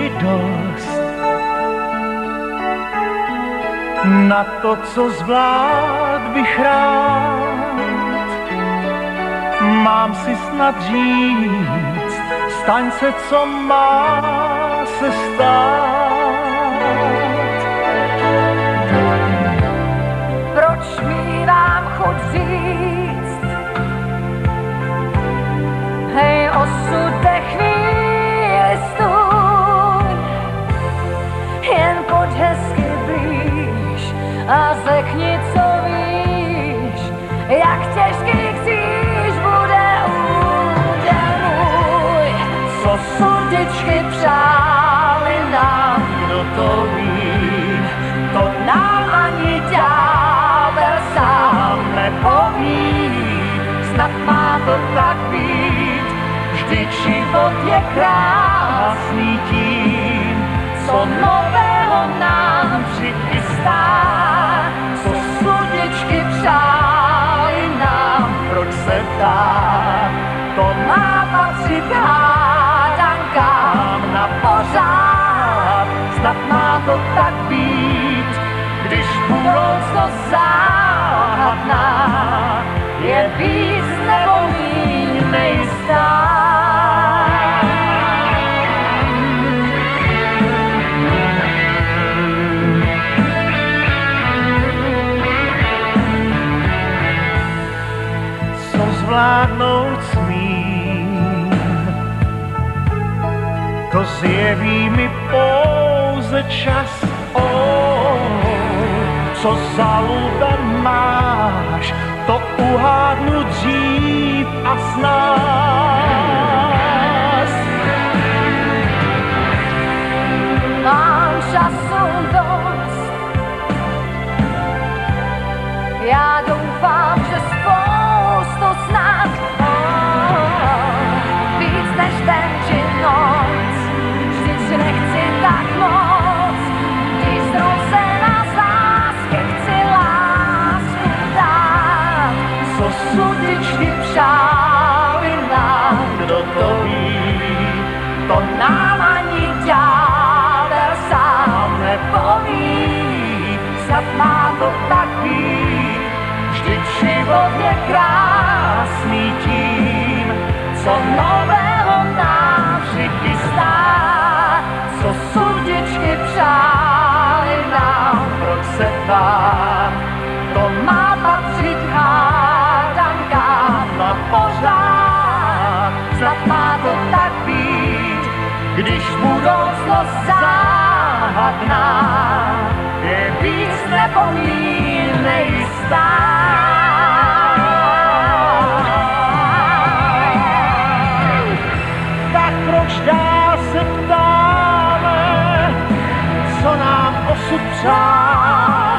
mi dost na to, co zvlád bych rád. Mám si snad říct, staň se, co má se stát. Proč mívám chuť říct, hej osude, chvíli stůj, jen pojď hezky blíž a řekni, co víš, jak těžký kříž bude úděl můj. Co sudičky přáli nám, kdo to ví, to nám ani ďábel sám nepoví. Snad má to tak být, vždyť život je krásný tím, co nového nám přichystá. Co sudičky přáli nám, proč se ptát, to má patřit hádankám na pořád. Snad má to tak být, když budoucnost záhadná je víc nebo míň nejistá. Co zvládnout smím, to zjeví mi pouze čas. Co za lubem máš, to uhádnu dřív a snáz. Mám času dost, já doufám, že spoustu snad, víc než den či noc, vždyť nechci tak moc, když se nás lásky chci lásku dát. Co sudičky přáli nám, kdo to ví, to nám ani ďábel sám nepoví. Snad má to tak být, vždyť život je krásný tím, co nového nám přichystá. Co sudičky přáli nám, proč se ptát, to má patřit hádankám na pořád. Snad má to tak být, když budoucnost záhadná je víc nebo míň nejistá. Tak proč dál se ptáme, co nám osud přál?